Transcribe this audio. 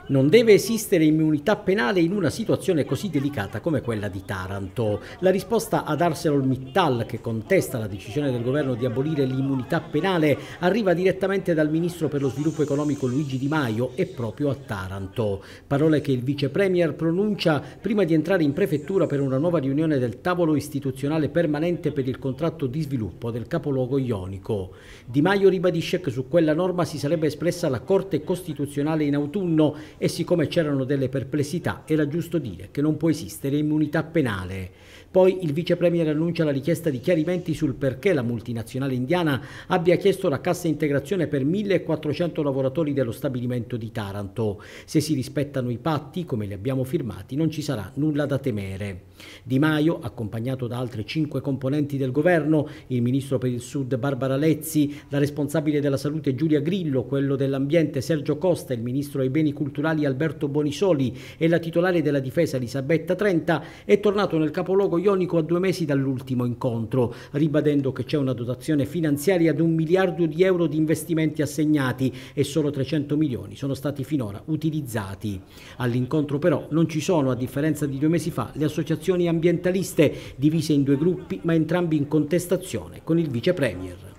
Non deve esistere immunità penale in una situazione così delicata come quella di Taranto. La risposta ad ArcelorMittal, che contesta la decisione del governo di abolire l'immunità penale, arriva direttamente dal ministro per lo sviluppo economico Luigi Di Maio e proprio a Taranto. Parole che il vice premier pronuncia prima di entrare in prefettura per una nuova riunione del tavolo istituzionale permanente per il contratto di sviluppo del capoluogo ionico. Di Maio ribadisce che su quella norma si sarebbe espressa la Corte Costituzionale in autunno e siccome c'erano delle perplessità era giusto dire che non può esistere immunità penale. Poi il vice premier annuncia la richiesta di chiarimenti sul perché la multinazionale indiana abbia chiesto la cassa integrazione per 1.400 lavoratori dello stabilimento di Taranto. Se si rispettano i patti, come li abbiamo firmati, non ci sarà nulla da temere. Di Maio, accompagnato da altre 5 componenti del governo, il ministro per il Sud Barbara Lezzi, la responsabile della salute Giulia Grillo, quello dell'ambiente Sergio Costa, il ministro ai beni culturali Alberto Bonisoli e la titolare della difesa Elisabetta Trenta, è tornato nel capoluogo ionico a 2 mesi dall'ultimo incontro, ribadendo che c'è una dotazione finanziaria di 1 miliardo di euro di investimenti assegnati e solo 300 milioni sono stati finora utilizzati. All'incontro però non ci sono, a differenza di 2 mesi fa, le associazioni ambientaliste divise in 2 gruppi ma entrambi in contestazione con il vice premier.